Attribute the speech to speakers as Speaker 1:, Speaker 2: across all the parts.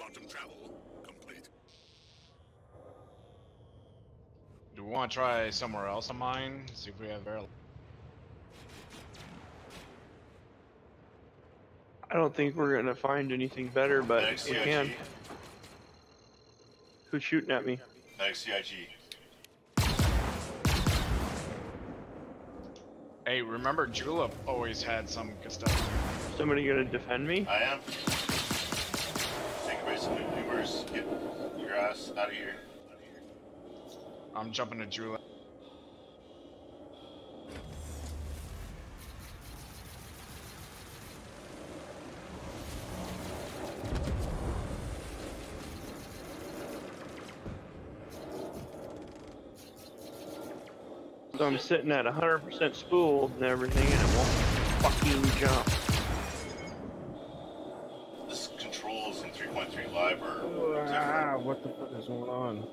Speaker 1: Quantum travel complete.
Speaker 2: Do we want to try somewhere else on mine? See if we have air.
Speaker 3: I don't think we're gonna find anything better, but we can.
Speaker 4: CIG.
Speaker 3: Who's shooting at me?
Speaker 4: CIG.
Speaker 2: Hey, remember Julep always had some good stuff.
Speaker 3: Somebody gonna defend me?
Speaker 4: I am. Take away some maneuvers. Get your ass out of here.
Speaker 2: I'm jumping to Julep.
Speaker 3: So I'm sitting at 100% spool and everything, and it won't fucking jump.
Speaker 4: This controls in 3.3 live are different.
Speaker 5: What the fuck is going on?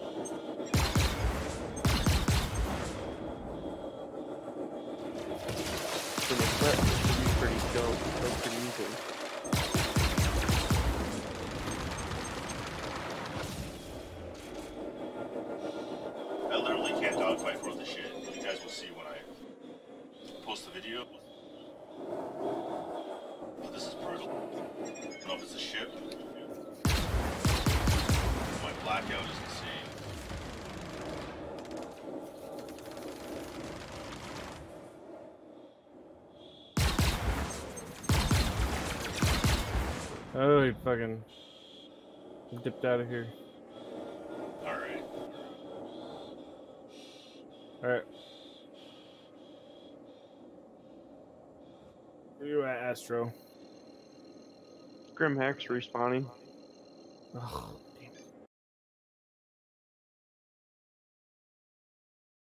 Speaker 3: For the clip, it should be pretty dope. That's pretty easy.
Speaker 4: I literally can't dogfight for the shit. You guys will see when I post the video. Oh, this is brutal. I don't know if it's a ship. My blackout is insane.
Speaker 5: Oh, he fucking dipped out of here.
Speaker 4: Alright.
Speaker 5: Alright. Where you at, Astro?
Speaker 3: Grimhex respawning.
Speaker 5: Ugh.